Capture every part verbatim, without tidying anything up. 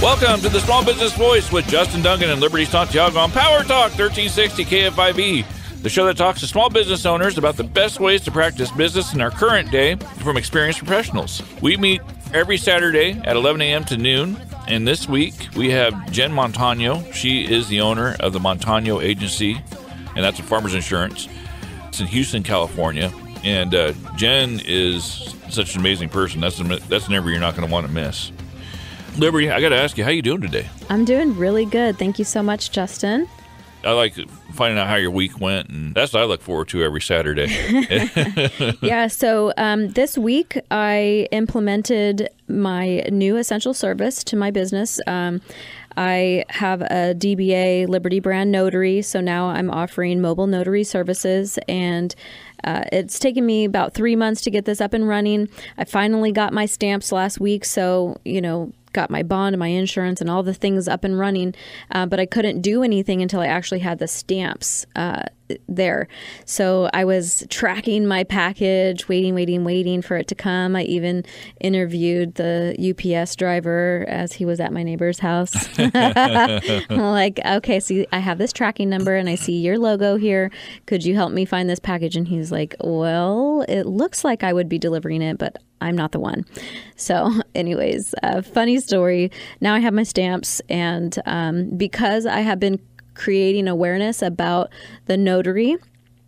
Welcome to the Small Business Voice with Justin Duncan and Liberty Santiago on Power Talk thirteen sixty K F I V, the show that talks to small business owners about the best ways to practice business in our current day from experienced professionals. We meet every Saturday at eleven a.m. to noon, and this week we have Jenn Montano. She is the owner of the Montano agency, and that's a farmer's insurance. It's in Houston, California, and uh, Jenn is such an amazing person. That's, that's an interview you're not going to want to miss. Liberty, I got to ask you, how you doing today? I'm doing really good. Thank you so much, Justin. I like finding out how your week went, and that's what I look forward to every Saturday. Yeah, so um, this week I implemented my new essential service to my business. Um, I have a D B A Liberty brand notary, so now I'm offering mobile notary services, and uh, it's taken me about three months to get this up and running. I finally got my stamps last week, so, you know, got my bond and my insurance and all the things up and running, uh, but I couldn't do anything until I actually had the stamps uh, there. So I was tracking my package, waiting, waiting, waiting for it to come. I even interviewed the U P S driver as he was at my neighbor's house. I'm like, okay, so I have this tracking number and I see your logo here. Could you help me find this package? And he's like, well, it looks like I would be delivering it, but I'm not the one. So anyways, uh, funny story. Now I have my stamps, and um, because I have been creating awareness about the notary,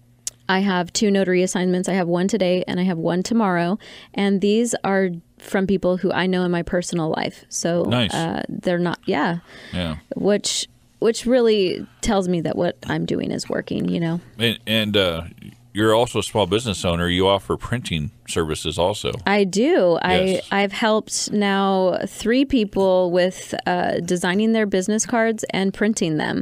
I have two notary assignments. I have one today and I have one tomorrow. And these are from people who I know in my personal life. So nice. uh, they're not, yeah. Yeah. Which which really tells me that what I'm doing is working, you know. And, and uh, you're also a small business owner. You offer printing services also. I do. Yes. I, I've helped now three people with uh, designing their business cards and printing them.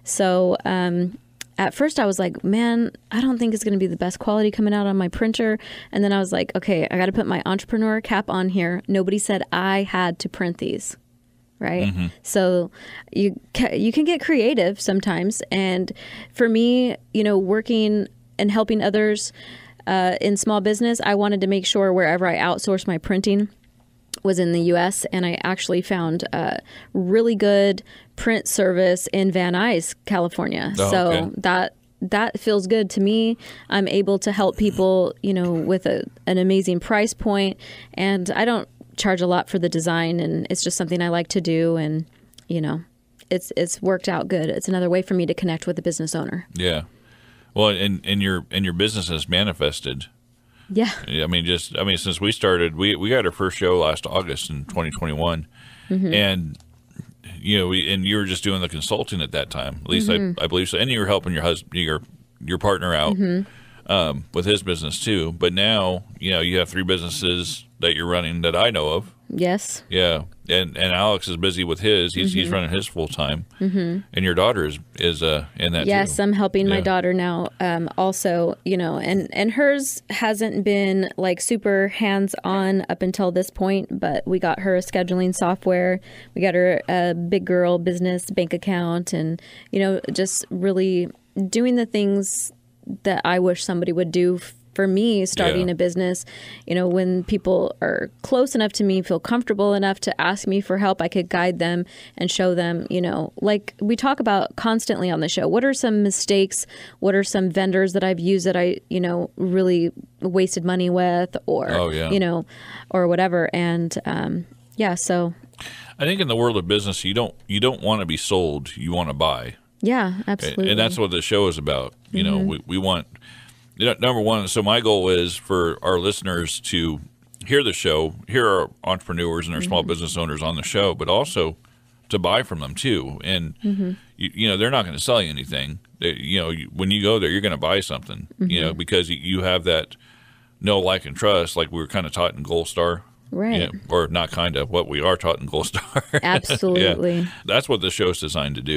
So um, at first I was like, man, I don't think it's going to be the best quality coming out on my printer. And then I was like, okay, I got to put my entrepreneur cap on here. Nobody said I had to print these. Right. Mm-hmm. So you ca- you can get creative sometimes. And for me, you know, working and helping others uh, in small business, I wanted to make sure wherever I outsourced my printing was in the U S, and I actually found a really good print service in Van Nuys, California. Oh, so okay. that that feels good to me. I'm able to help people, you know, with a, an amazing price point, and I don't charge a lot for the design, and it's just something I like to do, and you know, it's it's worked out good. It's another way for me to connect with a business owner. Yeah. Well, and, and your and your business has manifested. Yeah. I mean, just I mean, since we started, we we got our first show last August in twenty twenty-one, mm-hmm. and you know, we, and you were just doing the consulting at that time. At least mm-hmm. I I believe so, and you were helping your husband, your your partner out mm-hmm. um, with his business too. But now, you know, you have three businesses that you're running that I know of. Yes. Yeah, and and Alex is busy with his. He's mm-hmm. he's running his full time, mm-hmm. and your daughter is is uh, in that. Yes, too. I'm helping yeah. my daughter now. Um, also, you know, and and hers hasn't been like super hands on up until this point. But we got her a scheduling software. We got her a big girl business bank account, and you know, just really doing the things that I wish somebody would do. For me, starting yeah. a business, you know, when people are close enough to me, feel comfortable enough to ask me for help, I could guide them and show them, you know, like we talk about constantly on the show. What are some mistakes? What are some vendors that I've used that I, you know, really wasted money with, or, oh, yeah. you know, or whatever. And um, yeah, so I think in the world of business, you don't you don't want to be sold. You want to buy. Yeah, absolutely. And that's what the show is about. You mm-hmm. know, we, we want. You know, number one, so my goal is for our listeners to hear the show, hear our entrepreneurs and our mm-hmm. small business owners on the show, but also to buy from them too. And, mm-hmm. you, you know, they're not going to sell you anything. They, you know, when you go there, you're going to buy something, mm-hmm. you know, because you have that know, like, and trust, like we were kind of taught in Gold Star. Right. You know, or not kind of, what we are taught in Gold Star. Absolutely. Yeah. That's what the show is designed to do.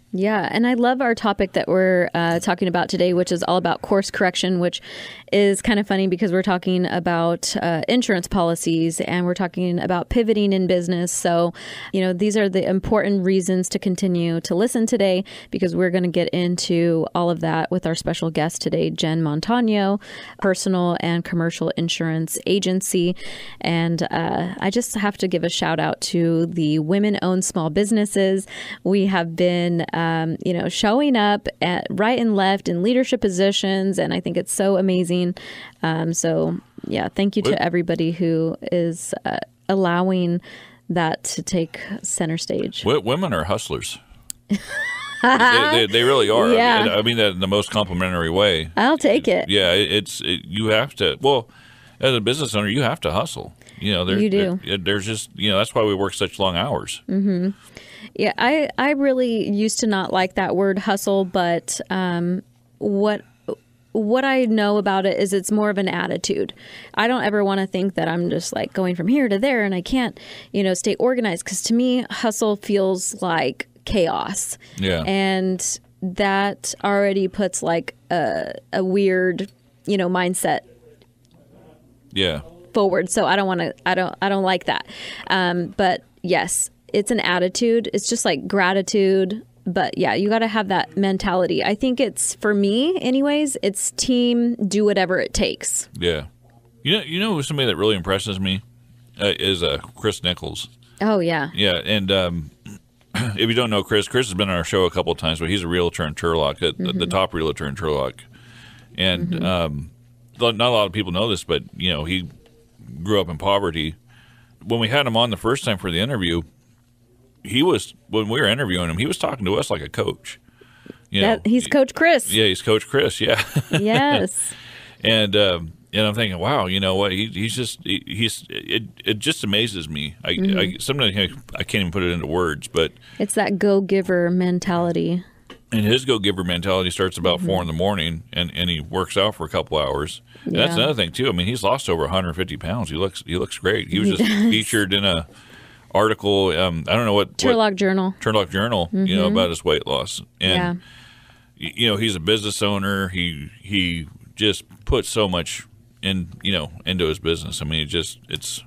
Yeah, and I love our topic that we're uh, talking about today, which is all about course correction, which is kind of funny because we're talking about uh, insurance policies and we're talking about pivoting in business. So, you know, these are the important reasons to continue to listen today, because we're going to get into all of that with our special guest today, Jenn Montano, personal and commercial insurance agency. And uh, I just have to give a shout out to the women-owned small businesses. We have been Um, you know, showing up at right and left in leadership positions. And I think it's so amazing. Um, so, yeah, thank you to what? everybody who is uh, allowing that to take center stage. What, women are hustlers. they, they, they really are. Yeah. I mean, that in the most complimentary way. I'll take it. Yeah, it, it's it, you have to. Well, as a business owner, you have to hustle. You know, there, you do. There, there's just, you know, that's why we work such long hours. Mm-hmm. Yeah, I, I really used to not like that word hustle, but um, what what I know about it is it's more of an attitude. I don't ever want to think that I'm just like going from here to there and I can't, you know, stay organized, because to me, hustle feels like chaos. Yeah. And that already puts like a, a weird, you know, mindset. Yeah. Forward. So I don't want to, I don't, I don't like that. Um, but yes, it's an attitude. It's just like gratitude. But yeah, you got to have that mentality. I think it's, for me anyways, it's team, do whatever it takes. Yeah. You know, you know who somebody that really impresses me uh, is uh, Chris Nichols. Oh, yeah. Yeah. And um, if you don't know Chris, Chris has been on our show a couple of times, but he's a realtor in Turlock, mm-hmm. the, the top realtor in Turlock. And mm-hmm. um, not a lot of people know this, but, you know, he grew up in poverty. When we had him on the first time for the interview, he was, when we were interviewing him, he was talking to us like a coach. You know, that, he's Coach Chris. Yeah, he's Coach Chris. Yeah. Yes. and um, and I'm thinking, wow, you know what? He, he's just he, he's it. It just amazes me. I, mm-hmm. I sometimes I, I can't even put it into words, but it's that go-giver mentality. And his go-giver mentality starts about mm-hmm. four in the morning, and, and he works out for a couple hours. And yeah. that's another thing too. I mean, he's lost over one hundred fifty pounds. He looks he looks great. He was he just does. featured in a article. Um, I don't know what Turlock what, Journal. Turlock Journal. Mm-hmm. You know, about his weight loss. And yeah. you know, he's a business owner. He he just puts so much in you know into his business. I mean, it just it's.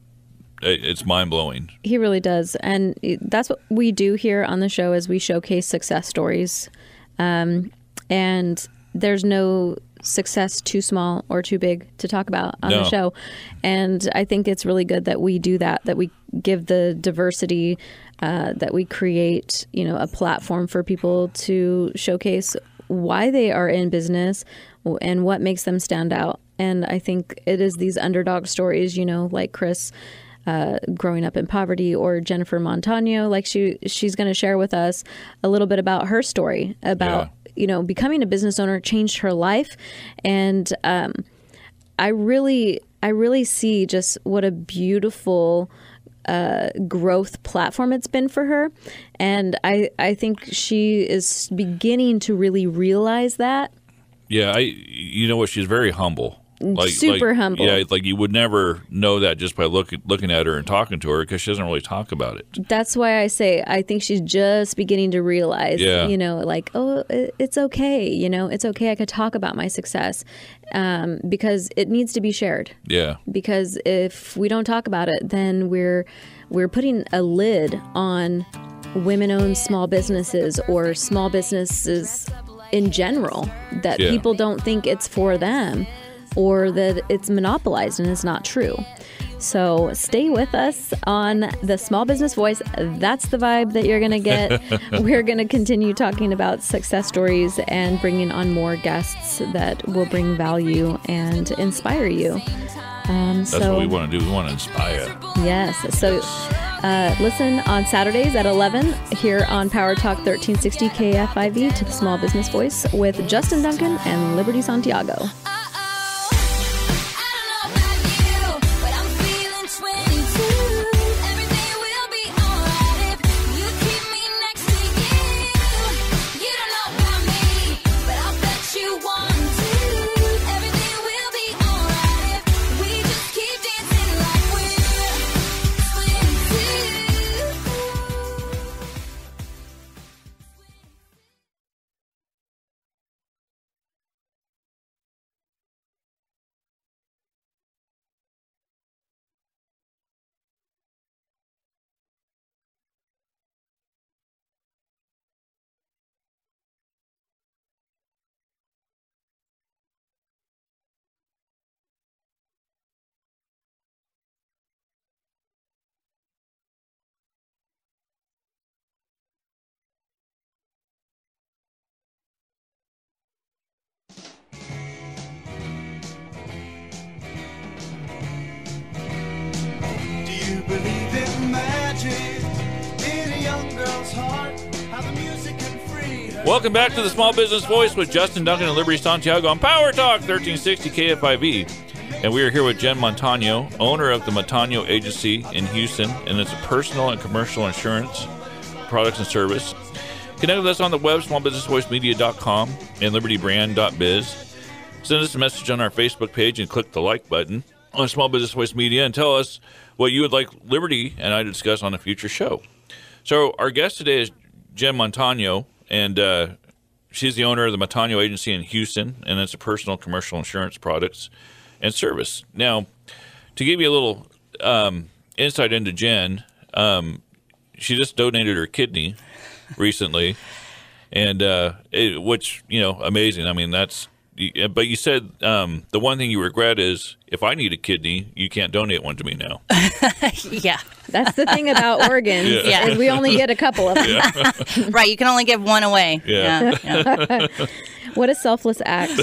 It's mind-blowing. He really does. And that's what we do here on the show, is we showcase success stories. Um, and there's no success too small or too big to talk about on no. the show. And I think it's really good that we do that, that we give the diversity, uh, that we create, you know, a platform for people to showcase why they are in business and what makes them stand out. And I think it is these underdog stories, you know, like Chris Uh, growing up in poverty, or Jennifer Montano, like she she's going to share with us a little bit about her story about yeah. you know becoming a business owner changed her life, and um, I really I really see just what a beautiful uh, growth platform it's been for her, and I I think she is beginning to really realize that. Yeah, I you know what, she's very humble. Like, Super like, humble. Yeah, like you would never know that just by look, looking at her and talking to her, because she doesn't really talk about it. That's why I say I think she's just beginning to realize, yeah. you know, like, oh, it's okay. You know, it's okay. I could talk about my success um, because it needs to be shared. Yeah. Because if we don't talk about it, then we're we're putting a lid on women-owned small businesses or small businesses in general, that yeah. people don't think it's for them, or that it's monopolized, and it's not true. So stay with us on the Small Business Voice. That's the vibe that you're going to get. We're going to continue talking about success stories and bringing on more guests that will bring value and inspire you. Um, That's so, what we want to do. We want to inspire. Yes. So uh, listen on Saturdays at eleven here on Power Talk thirteen sixty K F I V to the Small Business Voice with Justin Duncan and Liberty Santiago. Welcome back to the Small Business Voice with Justin Duncan and Liberty Santiago on Power Talk thirteen sixty K F I V. And we are here with Jenn Montano, owner of the Montano Agency in Houston, and it's a personal and commercial insurance products and service. Connect with us on the web, small business voice media dot com and liberty brand dot biz. Send us a message on our Facebook page and click the like button on Small Business Voice Media and tell us what you would like Liberty and I to discuss on a future show. So our guest today is Jenn Montano, and uh, she's the owner of the Montano Agency in Houston, and it's a personal commercial insurance products and service. Now, to give you a little um, insight into Jenn, um, she just donated her kidney recently, and uh, it, which, you know, amazing. I mean, that's, but you said um, the one thing you regret is if I need a kidney, you can't donate one to me now. Yeah. That's the thing about organs, Yeah. is we only get a couple of them. Yeah. Right. You can only give one away. Yeah. Yeah. Yeah. What a selfless act.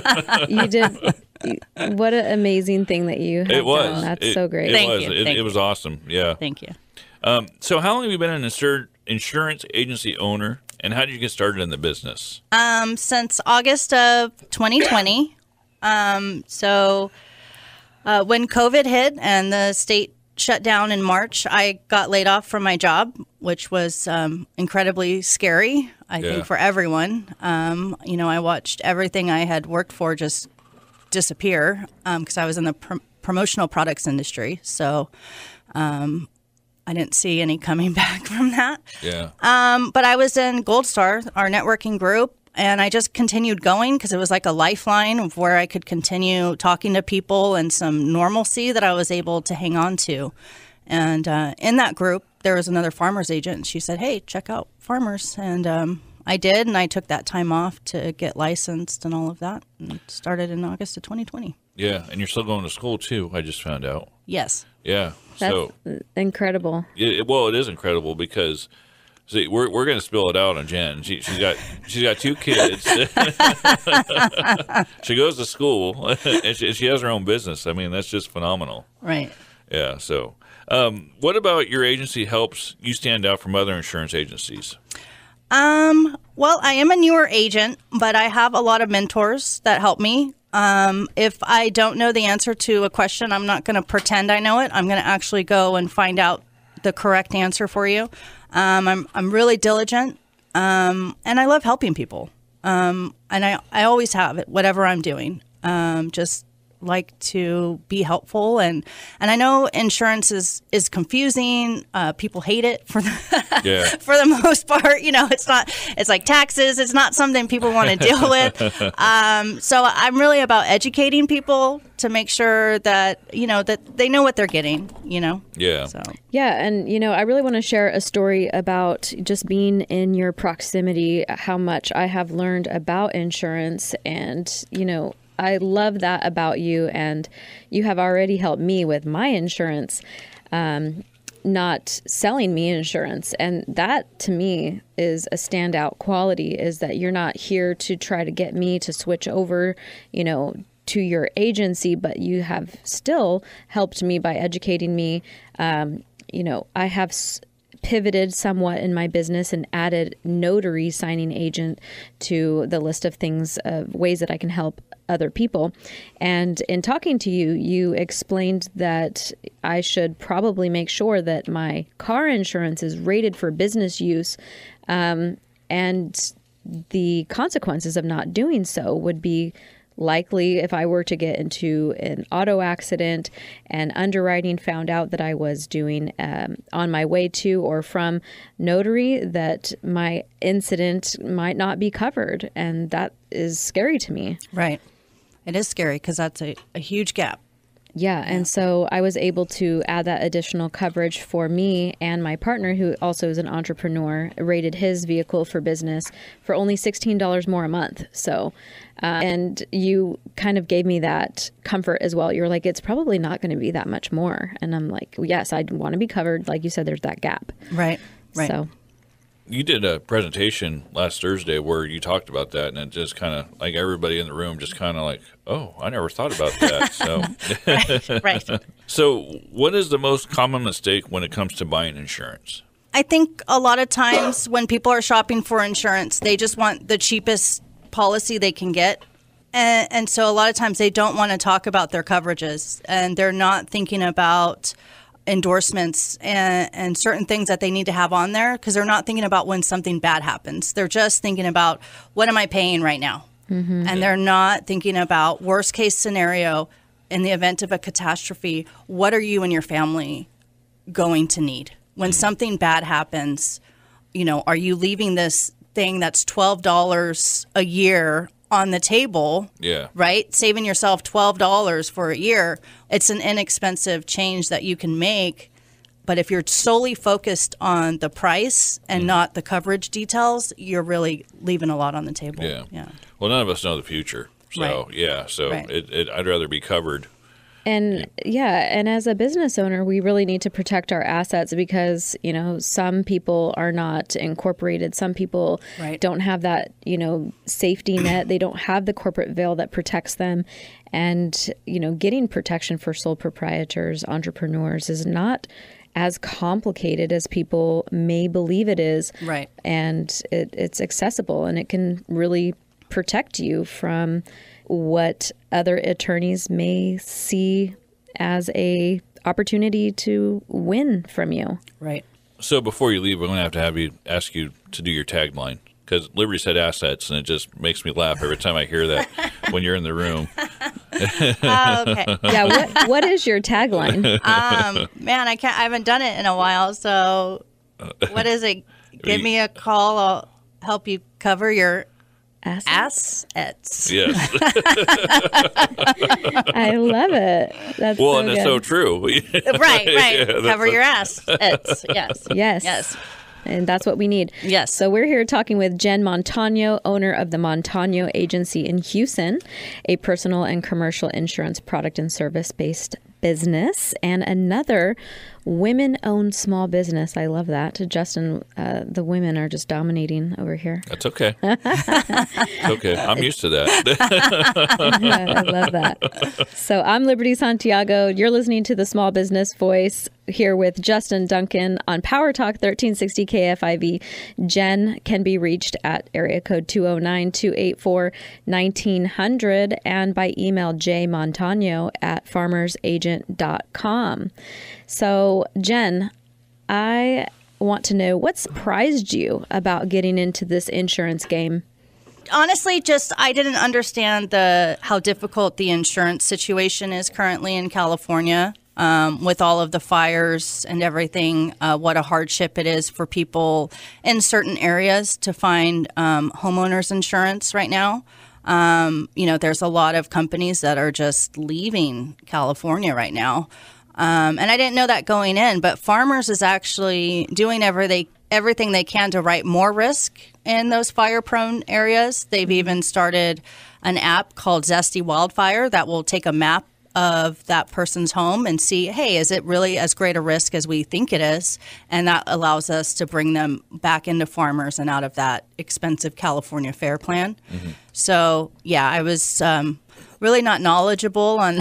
You did. What an amazing thing that you have It was. done. That's It- so great. It Thank was. you. It, Thank it was awesome. Yeah. Thank you. Um, so how long have you been an insur- insurance agency owner, and how did you get started in the business? Um, since August of twenty twenty. Um, so uh, when COVID hit and the state shut down in March, I got laid off from my job, which was um, incredibly scary, I Yeah. think, for everyone. Um, you know, I watched everything I had worked for just disappear because I was in the pr- promotional products industry. So um, I didn't see any coming back from that. Yeah. Um, but I was in Gold Star, our networking group, and I just continued going because it was like a lifeline of where I could continue talking to people and some normalcy that I was able to hang on to. And uh, in that group, there was another farmer's agent, and she said, hey, check out farmers. And um, I did, and I took that time off to get licensed and all of that, and started in August of twenty twenty. Yeah, and you're still going to school too, I just found out. Yes. Yeah. That's So, incredible. it, it- well, it is incredible because, see, we're we're going to spill it out on Jenn. She, she's got she's got two kids. She goes to school, and she, she has her own business. I mean, that's just phenomenal. Right. Yeah. So, um, what about your agency helps you stand out from other insurance agencies? Um, well, I am a newer agent, but I have a lot of mentors that help me. Um, if I don't know the answer to a question, I'm not going to pretend I know it. I'm going to actually go and find out the correct answer for you. Um, I'm I'm really diligent, um, and I love helping people. Um, and I, I always have it, whatever I'm doing. Um, just like to be helpful, and and I know insurance is is confusing. Uh, people hate it for the Yeah. for the most part. You know, it's not. It's like taxes. It's not something people want to deal with. Um, so I'm really about educating people to make sure that you know that they know what they're getting. You know. Yeah. So Yeah, and you know, I really want to share a story about just being in your proximity, how much I have learned about insurance, and you know, I love that about you, and you have already helped me with my insurance, um, not selling me insurance. And that to me is a standout quality, is that you're not here to try to get me to switch over, you know, to your agency, but you have still helped me by educating me. Um, you know, I have s- pivoted somewhat in my business and added notary signing agent to the list of things, of ways that I can help other people. And in talking to you, you explained that I should probably make sure that my car insurance is rated for business use, um, and the consequences of not doing so would be likely if I were to get into an auto accident and underwriting found out that I was doing um, on my way to or from notary, that my incident might not be covered. And that is scary to me. right, it is scary because that's a, a huge gap. Yeah, and so I was able to add that additional coverage for me, and my partner, who also is an entrepreneur, rated his vehicle for business for only sixteen dollars more a month. So, uh, and you kind of gave me that comfort as well. You're like, it's probably not going to be that much more. And I'm like, yes, I want to be covered. Like you said, there's that gap. Right. Right. So, You did a presentation last Thursday where you talked about that, and it just kind of like everybody in the room just kind of like, oh, I never thought about that. So, right. so what is the most common mistake when it comes to buying insurance? I think a lot of times when people are shopping for insurance, they just want the cheapest policy they can get. And, and so a lot of times they don't want to talk about their coverages, and they're not thinking about endorsements and, and certain things that they need to have on there, because they're not thinking about when something bad happens. They're just thinking about, what am I paying right now? Mm-hmm. And they're not thinking about worst case scenario in the event of a catastrophe. What are you and your family going to need? When something bad happens, you know, are you leaving this thing that's twelve dollars a year on the table? Yeah. Right? Saving yourself twelve dollars for a year. It's an inexpensive change that you can make. But if you're solely focused on the price and mm. not the coverage details, you're really leaving a lot on the table. Yeah. Yeah. Well, none of us know the future. So, right. yeah. So right. it, it, I'd rather be covered. And yeah, and as a business owner, we really need to protect our assets, because, you know, some people are not incorporated. Some people right. don't have that, you know, safety net. They don't have the corporate veil that protects them. And, you know, getting protection for sole proprietors, entrepreneurs is not as complicated as people may believe it is. Right. And it, it's accessible, and it can really protect you from what other attorneys may see as a opportunity to win from you. Right. So before you leave, we're going to have to have you ask you to do your tagline, because Liberty said assets, and it just makes me laugh every time I hear that when you're in the room. Oh, okay. Yeah. What What is your tagline? Um, man, I can't. I haven't done it in a while. So, what is it? Give me a call. I'll help you cover your Assets. assets. Yes. I love it. That's well, so and it's good. so true. Right, right. Yeah, Cover your assets. Yes. Yes. Yes. And that's what we need. Yes. So we're here talking with Jenn Montano, owner of the Montano Agency in Houston, a personal and commercial insurance product and service-based business, and another women-owned small business. I love that. Justin, uh, the women are just dominating over here. That's okay. It's okay. I'm used to that. I love that. So I'm Liberty Santiago. You're listening to the Small Business Voice here with Justin Duncan on Power Talk thirteen sixty K F I V. Jenn can be reached at area code two oh nine, two eight four, nineteen hundred and by email jmontano at farmers agent dot com. So, Jenn, I want to know, what surprised you about getting into this insurance game? Honestly, just I didn't understand the how difficult the insurance situation is currently in California. Um, with all of the fires and everything, uh, what a hardship it is for people in certain areas to find um, homeowners insurance right now. Um, you know, there's a lot of companies that are just leaving California right now. Um, and I didn't know that going in, but Farmers is actually doing ever they, everything they can to write more risk in those fire-prone areas. They've even started an app called Zesty Wildfire that will take a map of that person's home and see, hey, is it really as great a risk as we think it is? And that allows us to bring them back into Farmers and out of that expensive California Fair Plan. Mm-hmm. So, yeah, I was um, really not knowledgeable on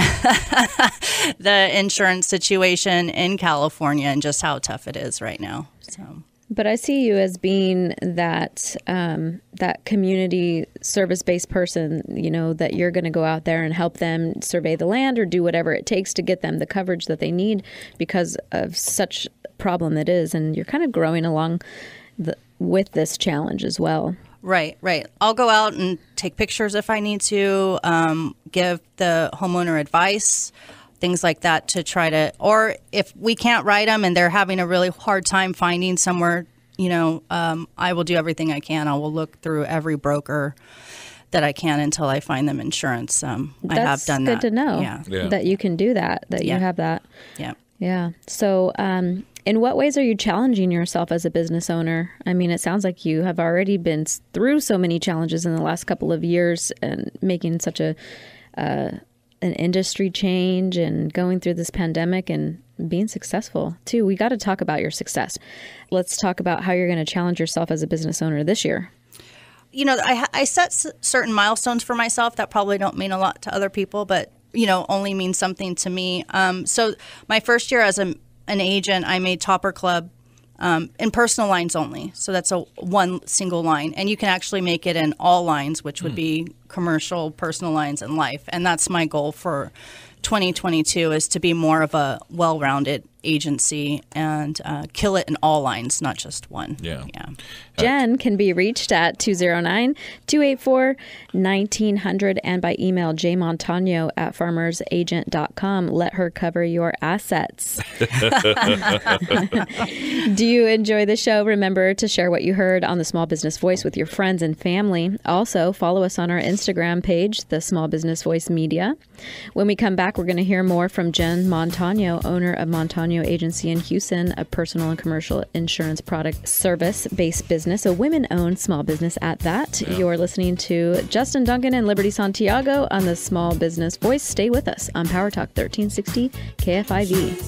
the insurance situation in California and just how tough it is right now. So. But I see you as being that um, that community service-based person, you know, that you're going to go out there and help them survey the land or do whatever it takes to get them the coverage that they need because of such problem it is. And you're kind of growing along the, with this challenge as well. Right, right. I'll go out and take pictures if I need to, um, give the homeowner advice, things like that to try to, or if we can't write them and they're having a really hard time finding somewhere, you know, um, I will do everything I can. I will look through every broker that I can until I find them insurance. Um, I have done that. That's good to know yeah. Yeah. that you can do that, that Yeah. you have that. Yeah. Yeah. So, um, in what ways are you challenging yourself as a business owner? I mean, it sounds like you have already been through so many challenges in the last couple of years and making such a, uh, an industry change and going through this pandemic and being successful too. We got to talk about your success. Let's talk about how you're going to challenge yourself as a business owner this year. You know, I, I set s- certain milestones for myself that probably don't mean a lot to other people, but, you know, only mean something to me. Um, so my first year as a, an agent, I made Topper Club um, in personal lines only. So that's a one single line. And you can actually make it in all lines, which would be commercial, personal lines, and life. And that's my goal for twenty twenty-two, is to be more of a well-rounded agency and uh, kill it in all lines, not just one. Yeah. Yeah. Jenn can be reached at two oh nine, two eight four, nineteen hundred and by email jmontano at farmers agent dot com. Let her cover your assets. Do you enjoy the show? Remember to share what you heard on the Small Business Voice with your friends and family. Also, follow us on our Instagram page, the Small Business Voice Media. When we come back, we're going to hear more from Jenn Montano, owner of Montano Agency in Houston, a personal and commercial insurance product service-based business, a women-owned small business at that. Yeah. You're listening to Justin Duncan and Liberty Santiago on the Small Business Voice. Stay with us on Power Talk thirteen sixty K F I V.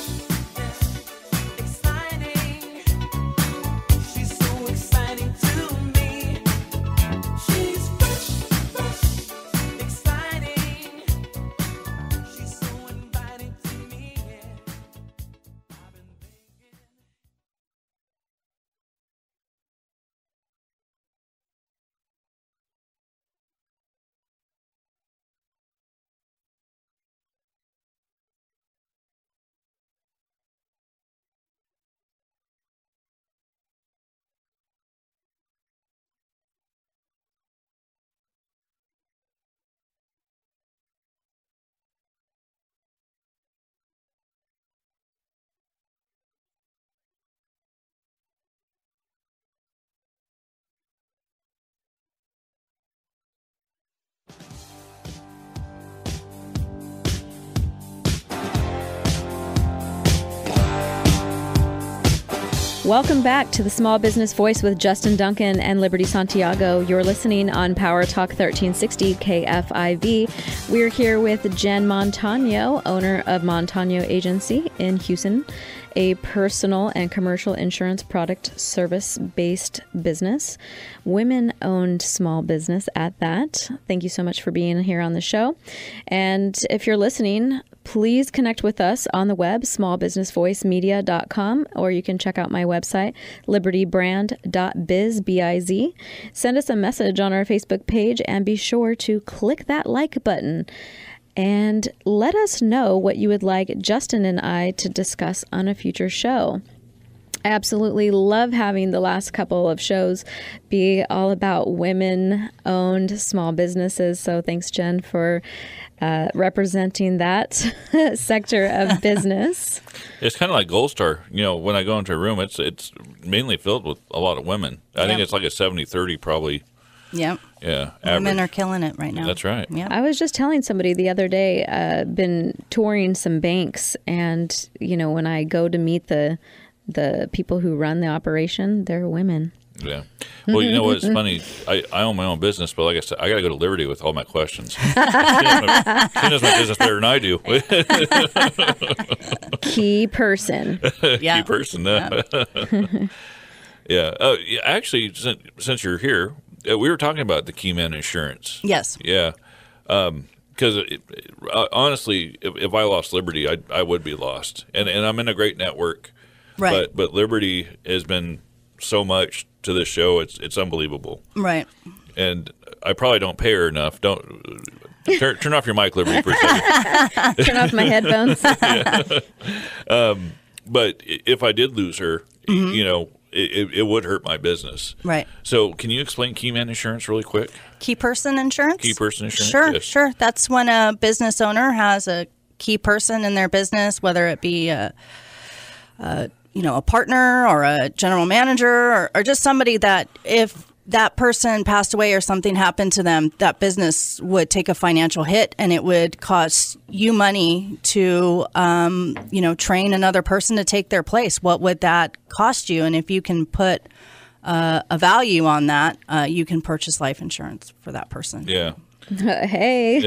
Welcome back to the Small Business Voice with Justin Duncan and Liberty Santiago. You're listening on Power Talk thirteen sixty K F I V. We're here with Jenn Montano, owner of Montano Agency in Houston, a personal and commercial insurance product service-based business, women-owned small business at that. Thank you so much for being here on the show. And if you're listening, please connect with us on the web, small business voice media dot com, or you can check out my website, liberty brand dot biz, B I Z. Send us a message on our Facebook page and be sure to click that like button. And let us know what you would like Justin and I to discuss on a future show. I absolutely love having the last couple of shows be all about women-owned small businesses. So thanks, Jenn, for uh, representing that sector of business. It's kind of like Gold Star. You know, when I go into a room, it's it's mainly filled with a lot of women. I yep. think it's like a seventy thirty probably. Yep. Yeah. Women average. are killing it right now. That's right. Yeah. I was just telling somebody the other day, uh, been touring some banks, and, you know, when I go to meet the the people who run the operation, they're women. Yeah. Well, you know what? It's funny. I, I own my own business, but like I said, I got to go to Liberty with all my questions. She knows my, she knows my business better than I do. Key person. Yeah. Key person. Uh, yeah. yeah. Uh, actually, since, since you're here, uh, we were talking about the Key Man Insurance. Yes. Yeah. Um, Because uh, honestly, if, if I lost Liberty, I I would be lost. And and I'm in a great network. Right. But but Liberty has been so much to this show. It's it's unbelievable. Right. And I probably don't pay her enough. Don't turn, turn off your mic, Liberty, for a second. Turn off my headphones. yeah. um, but if I did lose her, mm-hmm. you know, it, it would hurt my business. Right. So can you explain Key Man Insurance really quick? Key person insurance? Key person insurance? Sure, yes. sure. That's when a business owner has a key person in their business, whether it be a, a you know, a partner or a general manager or, or just somebody that if that person passed away or something happened to them, that business would take a financial hit and it would cost you money to, um, you know, train another person to take their place. What would that cost you? And if you can put uh, a value on that, uh, you can purchase life insurance for that person. Yeah. Hey.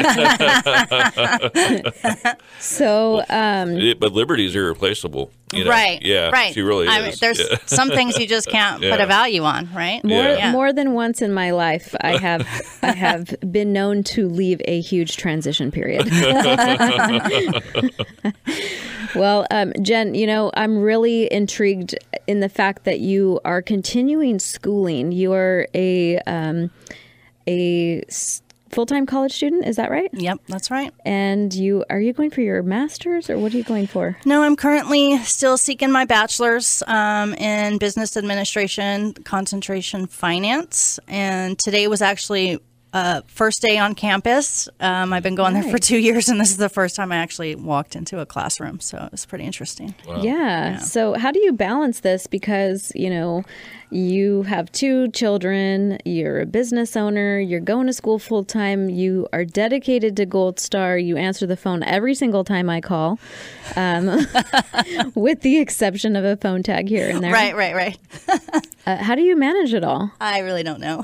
so, um, it, but Liberty's irreplaceable. You know? Right. Yeah. Right. She really I is. mean, there's yeah. some things you just can't yeah. put a value on, right? More, Yeah. more than once in my life, I have I have been known to leave a huge transition period. Well, um, Jenn, you know, I'm really intrigued in the fact that you are continuing schooling. You are a um, a s- full-time college student. Is that right? Yep, that's right. And you are you going for your master's, or what are you going for? No, I'm currently still seeking my bachelor's um, in business administration, concentration finance. And today was actually uh, first day on campus. Um, I've been going Nice. there for two years, and this is the first time I actually walked into a classroom. So it was pretty interesting. Wow. Yeah. Yeah. So how do you balance this? Because, you know, you have two children, you're a business owner, you're going to school full time, you are dedicated to Gold Star, you answer the phone every single time I call, um, with the exception of a phone tag here and there. Right, right, right. Uh, how do you manage it all? I really don't know.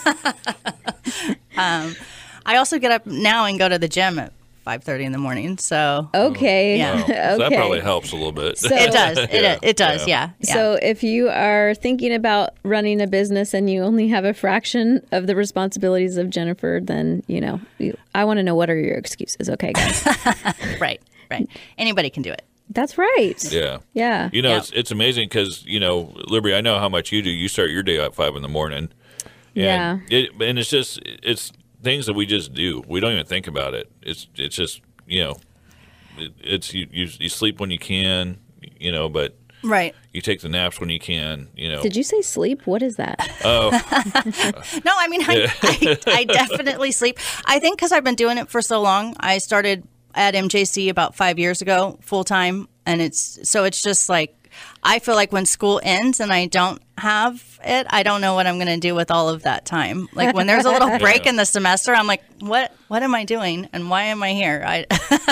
um, I also get up now and go to the gym at five thirty in the morning. So Okay. Yeah. Wow. So that Okay. probably helps a little bit. So- it does. It, Yeah, it does. yeah. Yeah. yeah. So if you are thinking about running a business and you only have a fraction of the responsibilities of Jennifer, then, you know, you, I want to know, what are your excuses? Okay, guys. right, right. Anybody can do it. That's right. Yeah. Yeah. You know, Yeah. it's it's amazing because, you know, Liberty, I know how much you do. You start your day at five in the morning. And Yeah. It, and it's just, it's things that we just do. We don't even think about it. It's it's just, you know, it, it's you, you you sleep when you can, you know, but Right. you take the naps when you can, you know. Did you say sleep? What is that? Oh, No, I mean, I, I, I definitely sleep. I think because I've been doing it for so long. I started at M J C about five years ago, full time, and it's so it's just like I feel like when school ends and I don't have it, I don't know what I'm going to do with all of that time. Like when there's a little break Yeah. in the semester, I'm like, what what am I doing and why am I here? I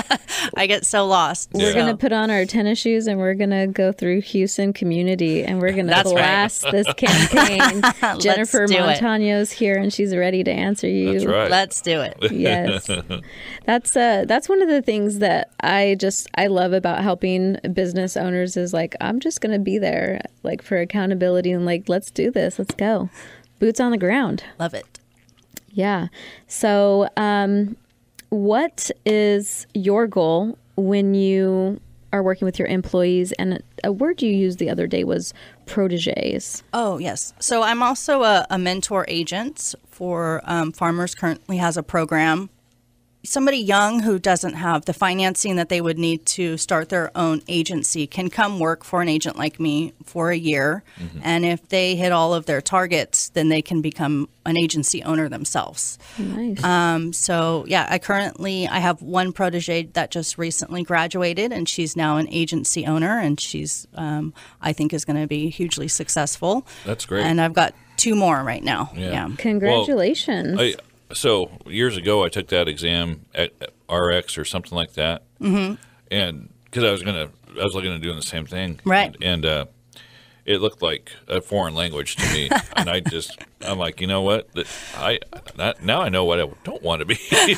I get so lost. We're Yeah. going to put on our tennis shoes and we're going to go through Houston community and we're going to That's right. blast this campaign. Jennifer do it. Montano's here and she's ready to answer you. that's right. Let's do it. Yes. That's uh that's one of the things that I just I love about helping business owners is like I'm just going to be there like for accountability and like let's do this. Let's go. Boots on the ground. Love it. Yeah. So, um what is your goal when you are working with your employees? And a word you used the other day was proteges. Oh, yes. So I'm also a, a mentor agent for um, Farmers currently has a program. Somebody young who doesn't have the financing that they would need to start their own agency can come work for an agent like me for a year. Mm-hmm. And if they hit all of their targets, then they can become an agency owner themselves. Nice. Um, so yeah, I currently, I have one protege that just recently graduated and she's now an agency owner and she's, um, I think is going to be hugely successful. That's great. And I've got two more right now. Yeah. Yeah. Congratulations. I, so years ago, I took that exam at R X or something like that, mm-hmm. and because I was gonna, I was looking at doing the same thing, Right. And, and uh, it looked like a foreign language to me, and I just, I'm like, you know what? That- I that, now I know what I don't want to be.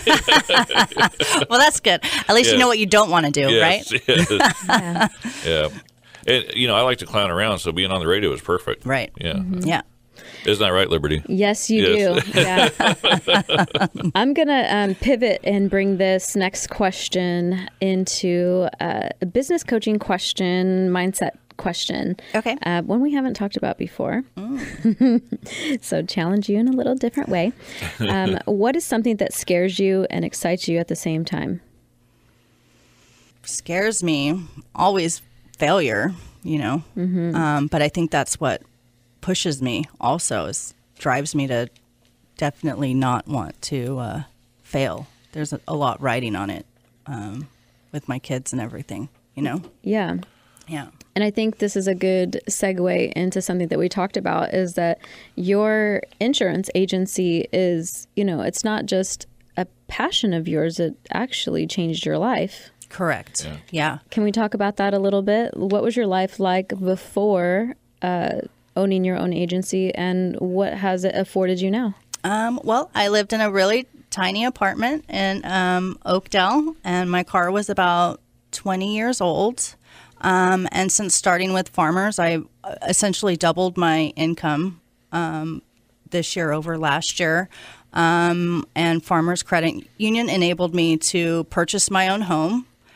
Well, that's good. At least you Yes. know what you don't want to do, Yes, right? yes. Yeah. Yeah. And, you know, I like to clown around, so being on the radio was perfect. Right. Yeah. Yeah. Isn't that right, Liberty? Yes, you Yes. do. Yeah. I'm going to um, pivot and bring this next question into uh, a business coaching question, mindset question. Okay. Uh, one we haven't talked about before. So challenge you in a little different way. Um, what is something that scares you and excites you at the same time? Scares me always failure, you know. Mm-hmm. Um, but I think that's what pushes me also is drives me to definitely not want to uh, fail. There's a, a lot riding on it um, with my kids and everything, you know. Yeah. Yeah. And I think this is a good segue into something that we talked about is that your insurance agency is, you know, it's not just a passion of yours, it actually changed your life. Correct. Yeah. Yeah. Can we talk about that a little bit? What was your life like before uh, owning your own agency and what has it afforded you now? Um, well, I lived in a really tiny apartment in um, Oakdale, and my car was about twenty years old. Um, and since starting with Farmers, I essentially doubled my income um, this year over last year. Um, and Farmers Credit Union enabled me to purchase my own home.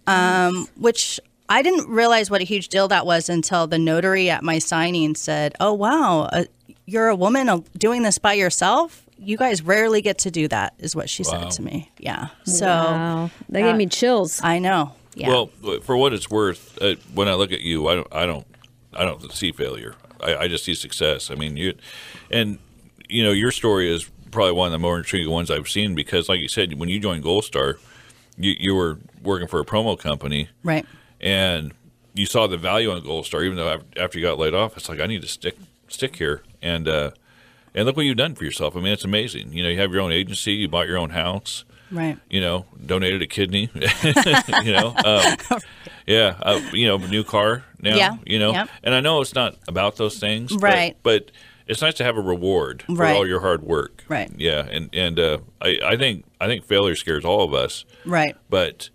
um, which I didn't realize what a huge deal that was until the notary at my signing said, oh, wow, uh, you're a woman uh, doing this by yourself? You guys rarely get to do that, is what she wow. said to me. Yeah. So wow. That uh, gave me chills. I know. Yeah. Well, for what it's worth, uh, when I look at you, I don't, I don't, I don't see failure. I, I just see success. I mean, you, and you know, your story is probably one of the more intriguing ones I've seen because, like you said, when you joined Gold Star, you, you were working for a promo company, right? And you saw the value in Gold Star, even though after you got laid off, it's like I need to stick stick here, and uh, and look what you've done for yourself. I mean, it's amazing. You know, you have your own agency, you bought your own house. Right. You know, donated a kidney. you know, um, yeah. Uh, you know, new car now. Yeah. You know, yep. and I know it's not about those things. Right. But, but it's nice to have a reward for right. all your hard work. Right. Yeah. And and uh, I I think I think failure scares all of us. Right. But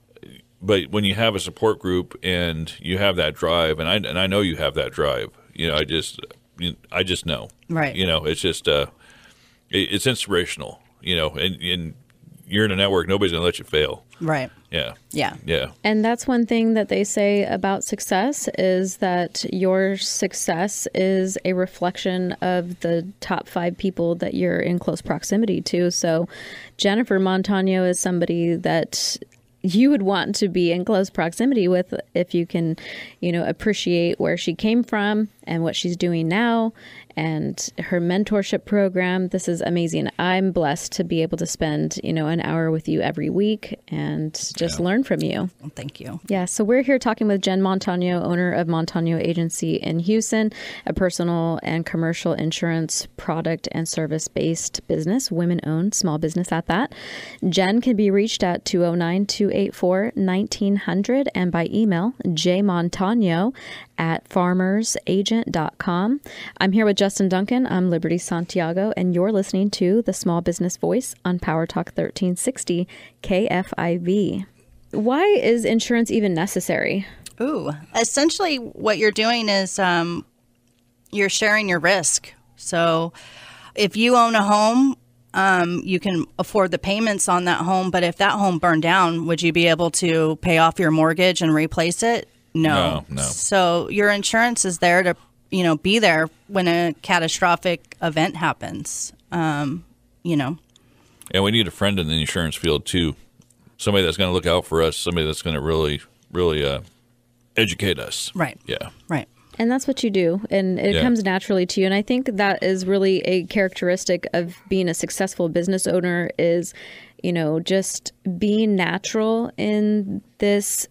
but when you have a support group and you have that drive, and I and I know you have that drive. You know, I just I just know. Right. You know, it's just uh, it, it's inspirational. You know, and and. You're in a network, nobody's going to let you fail. Right. Yeah. Yeah. Yeah. And that's one thing that they say about success is that your success is a reflection of the top five people that you're in close proximity to. So Jennifer Montano is somebody that you would want to be in close proximity with if you can, you know, appreciate where she came from and what she's doing now and her mentorship program. This is amazing. I'm blessed to be able to spend, you know, an hour with you every week and just yeah. learn from you. Well, thank you. Yeah. So we're here talking with Jenn Montano, owner of Montano Agency in Houston, a personal and commercial insurance product and service based business, women owned small business at that. Jenn can be reached at two oh nine, two eight four, nineteen hundred and by email, jmontano at farmers agent dot com. I'm here with Justin Duncan. I'm Liberty Santiago, and you're listening to The Small Business Voice on Power Talk thirteen sixty K F I V. Why is insurance even necessary? Ooh, essentially what you're doing is um, you're sharing your risk. So if you own a home, um, you can afford the payments on that home. But if that home burned down, would you be able to pay off your mortgage and replace it? No. no, no. So your insurance is there to, you know, be there when a catastrophic event happens, um, you know. And we need a friend in the insurance field, too. Somebody that's going to look out for us, somebody that's going to really, really uh, educate us. Right. Yeah. Right. And that's what you do. And it yeah. comes naturally to you. And I think that is really a characteristic of being a successful business owner is, you know, just being natural in this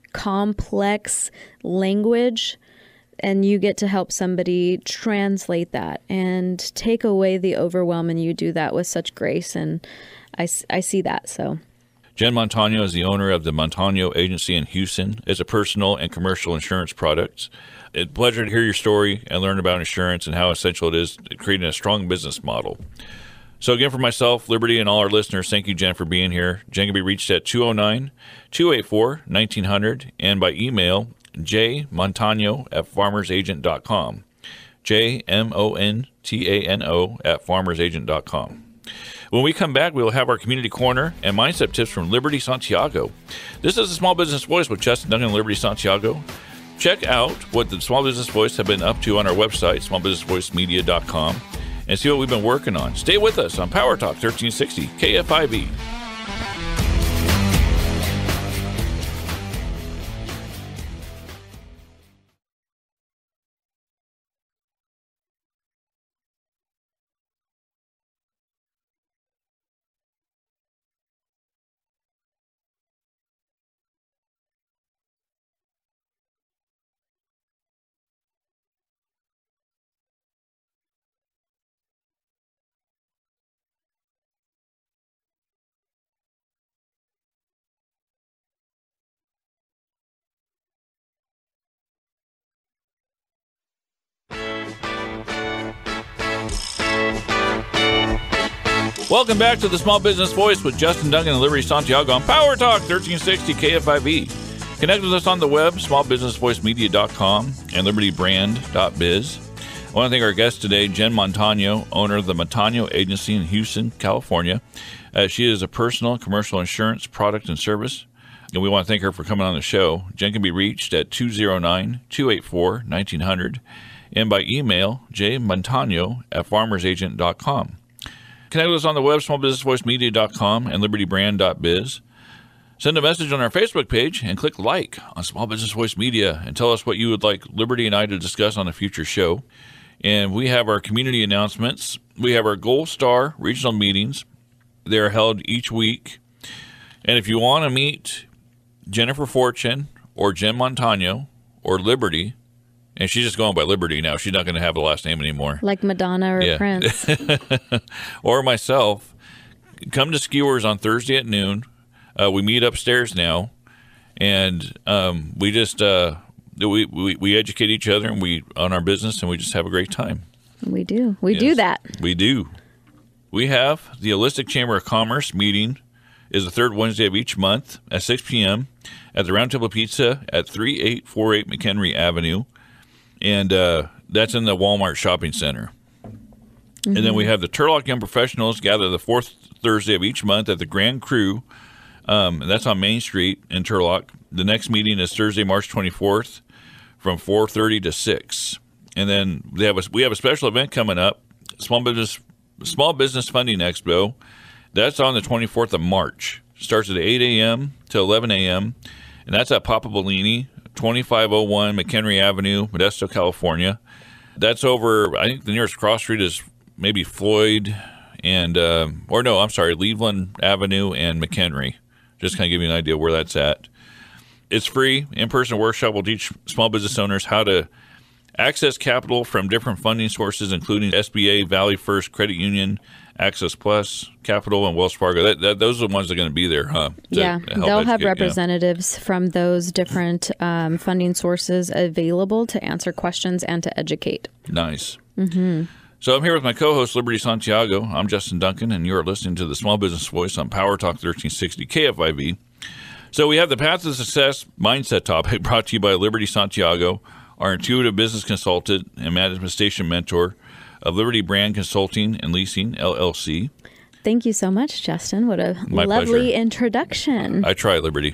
complex language, and you get to help somebody translate that and take away the overwhelm, and you do that with such grace, and I, I see that. So Jenn Montano is the owner of the Montano Agency in Houston. It's a personal and commercial insurance product. It's a pleasure to hear your story and learn about insurance and how essential it is to creating a strong business model. So again, for myself, Liberty, and all our listeners, thank you, Jenn, for being here. Jenn can be reached at two oh nine, two eight four, nineteen hundred and by email, jmontano at farmers agent dot com. J M O N T A N O at farmers agent dot com. When we come back, we will have our community corner and mindset tips from Liberty Santiago. This is the Small Business Voice with Justin Duncan and Liberty Santiago. Check out what the Small Business Voice have been up to on our website, small business voice media dot com. And see what we've been working on. Stay with us on Power Talk thirteen sixty K F I V. Welcome back to the Small Business Voice with Justin Duncan and Liberty Santiago on Power Talk thirteen sixty K F I V. Connect with us on the web, small business voice media dot com and liberty brand dot biz. I want to thank our guest today, Jenn Montano, owner of the Montano Agency in Houston, California. Uh, she is a personal and commercial insurance product and service And we want to thank her for coming on the show. Jenn can be reached at two oh nine, two eight four, nineteen hundred and by email, jmontano at farmersagent dot com. Connect with us on the web, small business voice media dot com and liberty brand dot biz. Send a message on our Facebook page and click like on Small Business Voice Media and tell us what you would like Liberty and I to discuss on a future show. And we have our community announcements. We have our Gold Star regional meetings. They're held each week. And if you want to meet Jennifer Fortune or Jenn Montano or Liberty, and she's just going by Liberty now. She's not going to have the last name anymore. Like Madonna or yeah. Prince. Or myself, come to Skewers on Thursday at noon. Uh, we meet upstairs now, and um, we just uh, we, we we educate each other and we on our business, and we just have a great time. We do. We yes, do that. We do. We have the Holistic Chamber of Commerce meeting is the third Wednesday of each month at six p.m. at the Round Table Pizza at thirty-eight forty-eight McHenry Avenue, and uh, that's in the Walmart Shopping Center. Mm-hmm. And then we have the Turlock Young Professionals gather the fourth Thursday of each month at the Grand Cru. Um, and that's on Main Street in Turlock. The next meeting is Thursday, March twenty-fourth from four thirty to six. And then they have a, we have a special event coming up, Small Business Small Business Funding Expo. That's on the twenty-fourth of March. Starts at eight a.m. to eleven a.m. And that's at Papa Bellini, twenty-five oh one McHenry Avenue, Modesto, California. That's over, I think the nearest cross street is maybe Floyd and, uh, or no, I'm sorry, Cleveland Avenue and McHenry. Just kind of give you an idea where that's at. It's free. In-person workshop will teach small business owners how to access capital from different funding sources, including S B A, Valley First, Credit Union, Access Plus, Capital, and Wells Fargo. That, that, those are the ones that are going to be there, huh? To yeah, they'll have educate, representatives yeah. from those different um, funding sources available to answer questions and to educate. Nice. Mm-hmm. So I'm here with my co-host, Liberty Santiago. I'm Justin Duncan, and you're listening to the Small Business Voice on Power Talk thirteen sixty K F I V. So we have the Path to Success Mindset topic brought to you by Liberty Santiago, our intuitive business consultant and manifestation mentor of Liberty Brand Consulting and Leasing, L L C. Thank you so much, Justin. What a My lovely pleasure. introduction. I try, Liberty.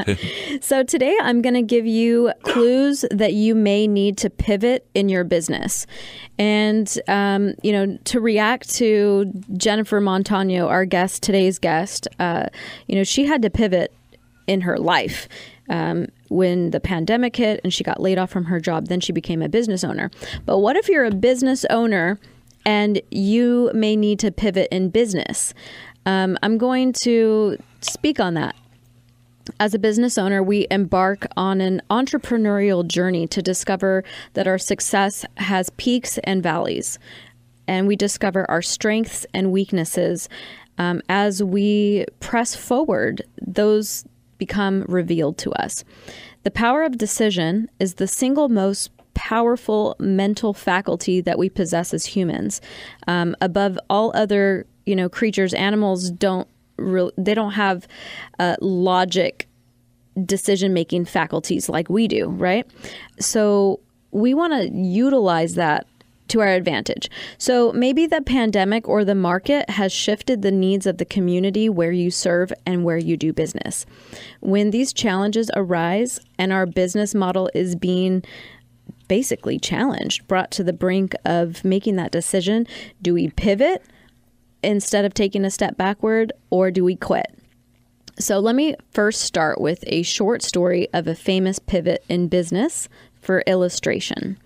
So today I'm going to give you clues that you may need to pivot in your business. And, um, you know, to react to Jennifer Montano, our guest, today's guest, uh, you know, she had to pivot in her life. Um, when the pandemic hit and she got laid off from her job, then she became a business owner. But what if you're a business owner and you may need to pivot in business? Um, I'm going to speak on that. As a business owner, we embark on an entrepreneurial journey to discover that our success has peaks and valleys. And we discover our strengths and weaknesses. Um, as we press forward, those become revealed to us. The power of decision is the single most powerful mental faculty that we possess as humans. Um, above all other, you know, creatures, animals don't re- they don't have uh, logic decision-making faculties like we do, right? So we want to utilize that to our advantage. So maybe the pandemic or the market has shifted the needs of the community where you serve and where you do business. When these challenges arise and our business model is being basically challenged, brought to the brink of making that decision, do we pivot instead of taking a step backward, or do we quit? So let me first start with a short story of a famous pivot in business for illustration.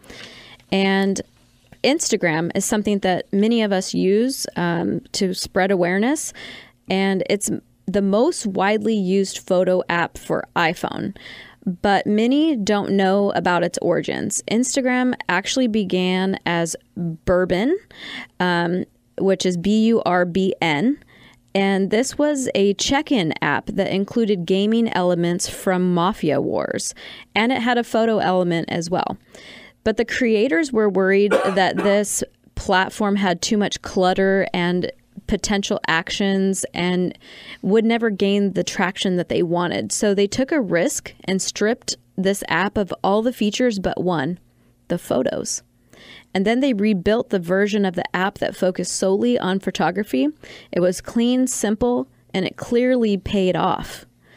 And Instagram is something that many of us use um, to spread awareness, and it's the most widely used photo app for iPhone. But many don't know about its origins. Instagram actually began as Bourbon, um, which is B U R B N. And this was a check-in app that included gaming elements from Mafia Wars. And it had a photo element as well. But the creators were worried that this platform had too much clutter and potential actions and would never gain the traction that they wanted. So they took a risk and stripped this app of all the features but one, the photos. And then they rebuilt the version of the app that focused solely on photography. It was clean, simple, and it clearly paid off.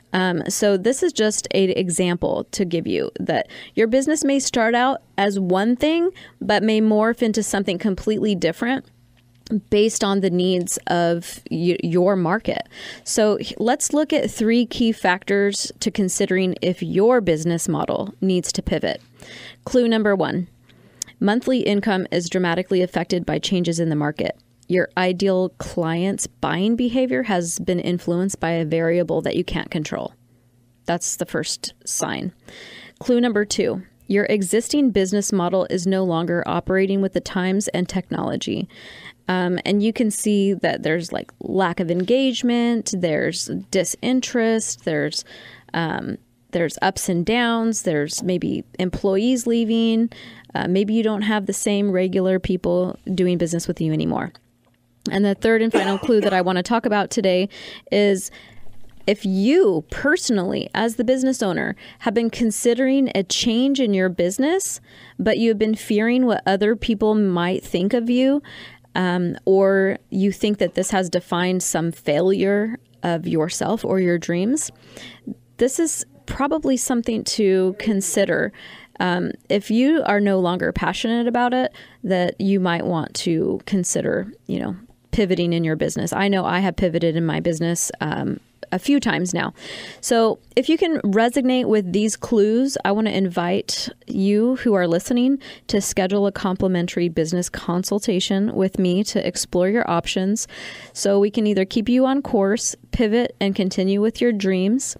Um, so this is just an example to give you that your business may start out as one thing, but may morph into something completely different based on the needs of y- your market. So let's look at three key factors to considering if your business model needs to pivot. Clue number one, monthly income is dramatically affected by changes in the market. Your ideal client's buying behavior has been influenced by a variable that you can't control. That's the first sign. Clue number two, your existing business model is no longer operating with the times and technology. Um, and you can see that there's like lack of engagement, there's disinterest, there's um, there's ups and downs, there's maybe employees leaving, uh, maybe you don't have the same regular people doing business with you anymore. And the third and final clue that I want to talk about today is if you personally, as the business owner, have been considering a change in your business, but you've been fearing what other people might think of you, Um, or you think that this has defined some failure of yourself or your dreams, this is probably something to consider. Um, if you are no longer passionate about it, that you might want to consider, you know, pivoting in your business. I know I have pivoted in my business um, a few times now. So if you can resonate with these clues, I want to invite you who are listening to schedule a complimentary business consultation with me to explore your options so we can either keep you on course, pivot, and continue with your dreams,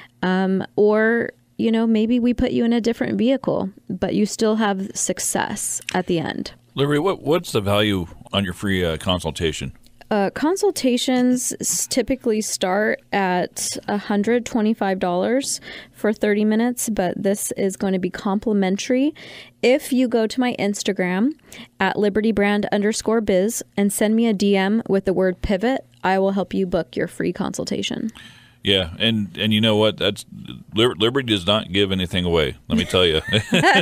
um, or, you know, maybe we put you in a different vehicle, but you still have success at the end. Liberty, what, what's the value on your free uh, consultation? Uh, consultations typically start at one hundred twenty-five dollars for thirty minutes, but this is going to be complimentary. If you go to my Instagram at libertybrand underscore biz and send me a D M with the word pivot, I will help you book your free consultation. Yeah, and, and you know what? That's Liberty does not give anything away. Let me tell you.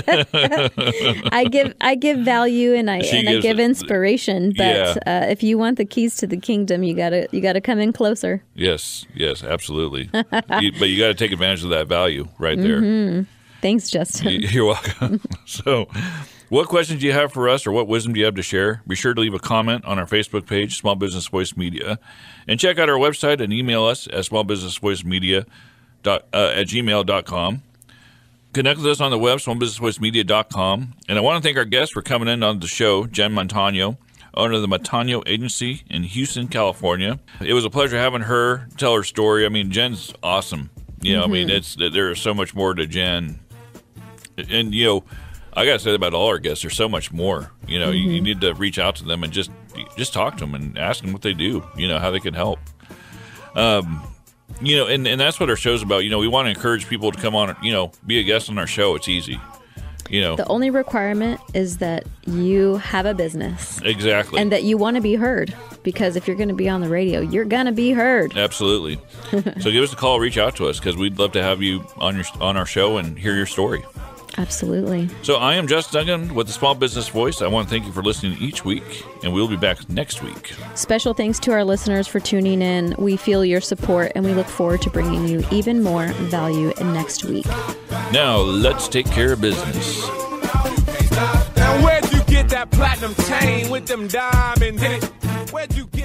I give I give value and I She and I give inspiration. But Yeah. uh, if you want the keys to the kingdom, you gotta you gotta come in closer. Yes, yes, absolutely. you, but you got to take advantage of that value right there. Mm-hmm. Thanks, Justin. You're welcome. So, what questions do you have for us, or what wisdom do you have to share? Be sure to leave a comment on our Facebook page, Small Business Voice Media, and check out our website and email us at smallbusinessvoicemedia dot, uh, at gmail dot com. Connect with us on the web, small business voice media dot com. And I want to thank our guests for coming in on the show, Jenn Montano, owner of the Montano Agency in Houston, California. It was a pleasure having her tell her story. I mean, Jen's awesome. You know, mm-hmm. I mean, it's there is so much more to Jenn. And, you know, I got to say that about all our guests. There's so much more. You know, mm-hmm. you, you need to reach out to them and just just talk to them and ask them what they do, you know, how they can help. Um, you know, and, and that's what our show's about. You know, we want to encourage people to come on, you know, be a guest on our show. It's easy. You know, the only requirement is that you have a business. Exactly. And that you want to be heard. Because if you're going to be on the radio, you're going to be heard. Absolutely. So give us a call, reach out to us, because we'd love to have you on your on our show and hear your story. Absolutely. So I am Justin Duncan with the Small Business Voice. I want to thank you for listening each week, and we'll be back next week. Special thanks to our listeners for tuning in. We feel your support, and we look forward to bringing you even more value next week. Now, let's take care of business. Now, where'd you get that platinum chain with them diamonds in it? Where'd you